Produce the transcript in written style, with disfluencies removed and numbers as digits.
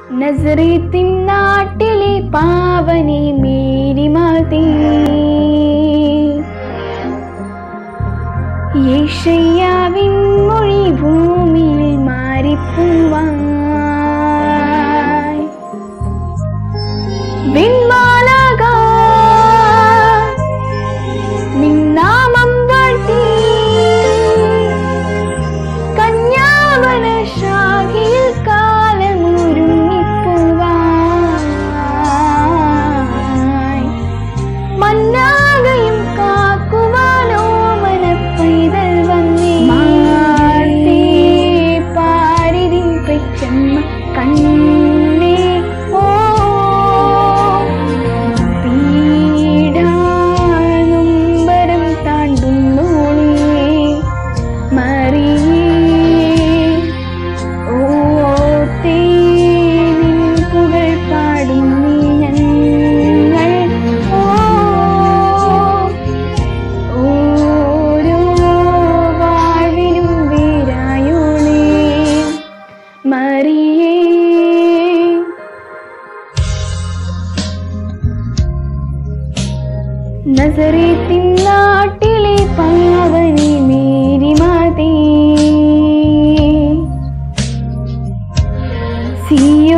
നസറേത്തിൻ നാട്ടിലെ പാവനി മേരി മാതേ, യേശയ്യാവിൻ മൊഴി ഭൂമിയിൽ മാറിപ്പൂവായി. വിൺമാലാക നിന്നാമം വാഴ്ത്തി, കന്യാവന ശാഖയിൽ കാലമൊരുങ്ങിപ്പൂവായി. മന്നാകയും കാക്കുവാനോ മനപ്പൈതൽ വന്നേ, മാതേ പാരിതിൻ പെറ്റമ്മ കണ്ണേ ഓ പീഡാനുംബരം താണ്ടുന്നോളേ മറിയേ, ഓ തേനിൻ പുകൾ പാടുന്നീ ഞങ്ങൾ. ഓരോ വാഴ്വിനും വേരായോളേ മറിയേ. നസറേത്തിൻ നാട്ടിലെ പാവനി മേരി മാതേ, സിയോ